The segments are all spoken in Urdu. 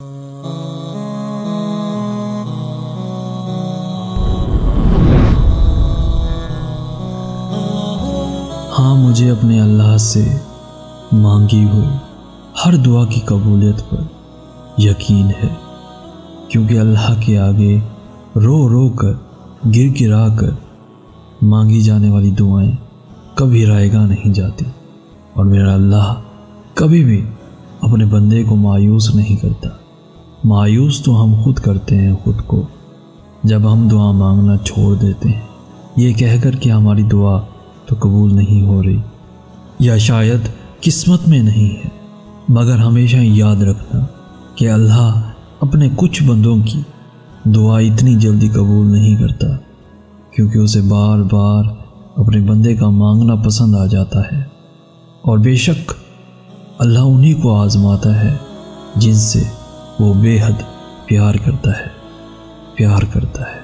ہاں، مجھے اپنے اللہ سے مانگی ہوئی ہر دعا کی قبولیت پر یقین ہے، کیونکہ اللہ کے آگے رو رو کر گر گرا کر مانگی جانے والی دعائیں کبھی رائے گاہ نہیں جاتی، اور میرا اللہ کبھی بھی اپنے بندے کو مایوس نہیں کرتا۔ مایوس تو ہم خود کرتے ہیں خود کو، جب ہم دعا مانگنا چھوڑ دیتے ہیں یہ کہہ کر کہ ہماری دعا تو قبول نہیں ہو رہی، یا شاید قسمت میں نہیں ہے۔ مگر ہمیشہ یاد رکھنا کہ اللہ اپنے کچھ بندوں کی دعا اتنی جلدی قبول نہیں کرتا، کیونکہ اسے بار بار اپنے بندے کا مانگنا پسند آ جاتا ہے، اور بے شک اللہ انہی کو آزماتا ہے جن سے وہ بے حد پیار کرتا ہے۔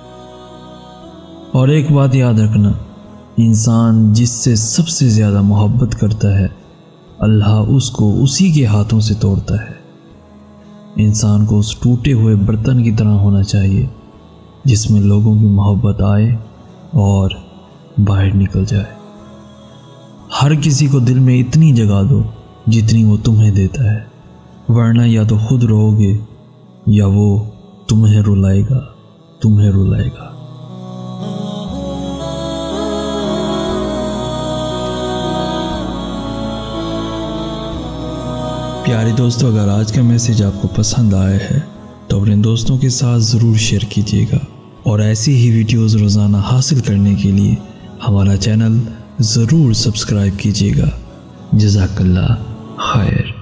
اور ایک بات یاد رکھنا، انسان جس سے سب سے زیادہ محبت کرتا ہے اللہ اس کو اسی کے ہاتھوں سے توڑتا ہے۔ انسان کو اس ٹوٹے ہوئے برتن کی طرح ہونا چاہیے جس میں لوگوں کی محبت آئے اور باہر نکل جائے۔ ہر کسی کو دل میں اتنی جگہ دو جتنی وہ تمہیں دیتا ہے، ورنہ یا تو خود رو گے یا وہ تمہیں رلائے گا۔ پیارے دوستو، اگر آج کا میسیج آپ کو پسند آیا ہے تو اپنے دوستوں کے ساتھ ضرور شیئر کیجیے گا، اور ایسی ہی ویڈیوز روزانہ حاصل کرنے کے لیے ہمارا چینل ضرور سبسکرائب کیجیے گا۔ جزاک اللہ خیر۔